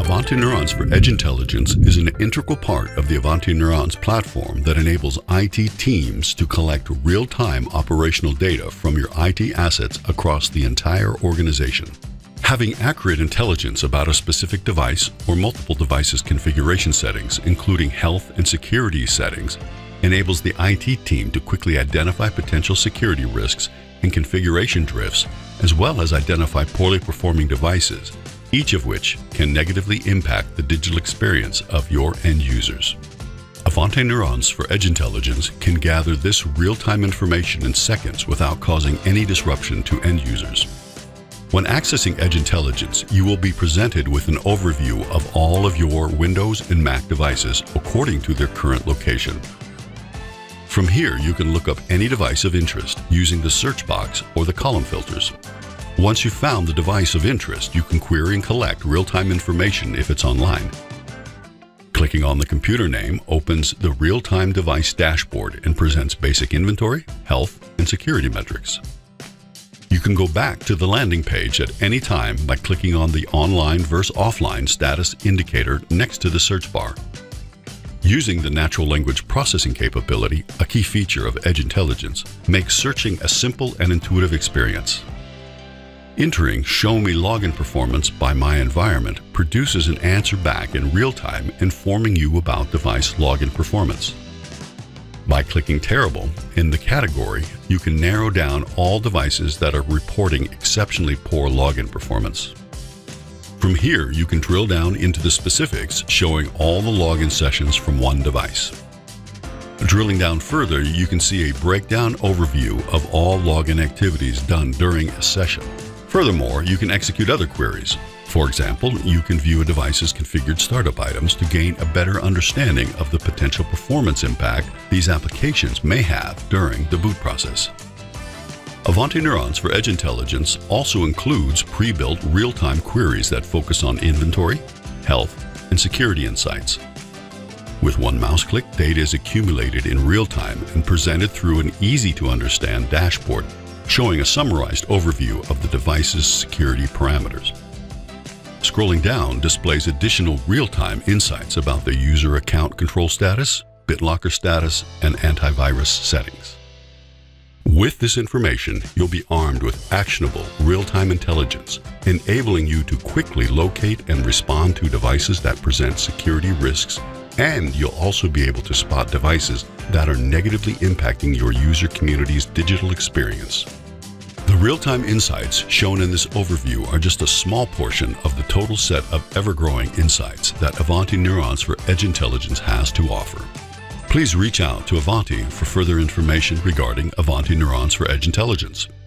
Ivanti Neurons for Edge Intelligence is an integral part of the Ivanti Neurons platform that enables IT teams to collect real-time operational data from your IT assets across the entire organization. Having accurate intelligence about a specific device or multiple devices' configuration settings, including health and security settings, enables the IT team to quickly identify potential security risks and configuration drifts, as well as identify poorly performing devices, each of which can negatively impact the digital experience of your end users. Ivanti Neurons for Edge Intelligence can gather this real-time information in seconds without causing any disruption to end users. When accessing Edge Intelligence, you will be presented with an overview of all of your Windows and Mac devices according to their current location. From here, you can look up any device of interest using the search box or the column filters. Once you've found the device of interest, you can query and collect real-time information if it's online. Clicking on the computer name opens the real-time device dashboard and presents basic inventory, health, and security metrics. You can go back to the landing page at any time by clicking on the online versus offline status indicator next to the search bar. Using the natural language processing capability, a key feature of Edge Intelligence, makes searching a simple and intuitive experience. Entering Show Me Login Performance by My Environment produces an answer back in real time informing you about device login performance. By clicking Terrible in the category, you can narrow down all devices that are reporting exceptionally poor login performance. From here, you can drill down into the specifics, showing all the login sessions from one device. Drilling down further, you can see a breakdown overview of all login activities done during a session. Furthermore, you can execute other queries. For example, you can view a device's configured startup items to gain a better understanding of the potential performance impact these applications may have during the boot process. Ivanti Neurons for Edge Intelligence also includes pre-built real-time queries that focus on inventory, health, and security insights. With one mouse click, data is accumulated in real time and presented through an easy-to-understand dashboard, showing a summarized overview of the device's security parameters. Scrolling down displays additional real-time insights about the user account control status, BitLocker status, and antivirus settings. With this information, you'll be armed with actionable real-time intelligence, enabling you to quickly locate and respond to devices that present security risks, and you'll also be able to spot devices that are negatively impacting your user community's digital experience. The real-time insights shown in this overview are just a small portion of the total set of ever-growing insights that Ivanti Neurons for Edge Intelligence has to offer. Please reach out to Ivanti for further information regarding Ivanti Neurons for Edge Intelligence.